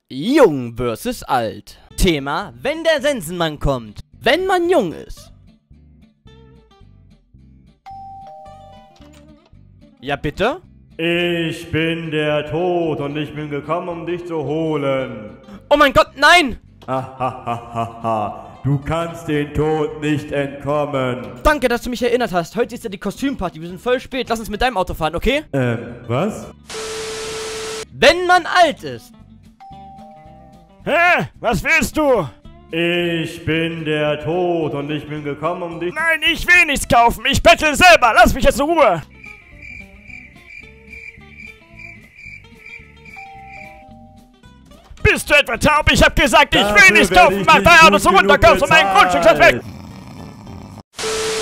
Jung versus alt. Thema, wenn der Sensenmann kommt. Wenn man jung ist. Ja, bitte? Ich bin der Tod und ich bin gekommen, um dich zu holen. Oh mein Gott, nein! Hahaha, du kannst den Tod nicht entkommen. Danke, dass du mich erinnert hast. Heute ist ja die Kostümparty. Wir sind voll spät. Lass uns mit deinem Auto fahren, okay? Was? Wenn man alt ist. Hä? Was willst du? Ich bin der Tod und ich bin gekommen, um dich... Nein, ich will nichts kaufen. Ich bettel selber. Lass mich jetzt in Ruhe. Bist du etwa taub? Ich hab gesagt, ich will nichts kaufen. Mach dein Auto so runter, kaufst du mein Grundstück, weg!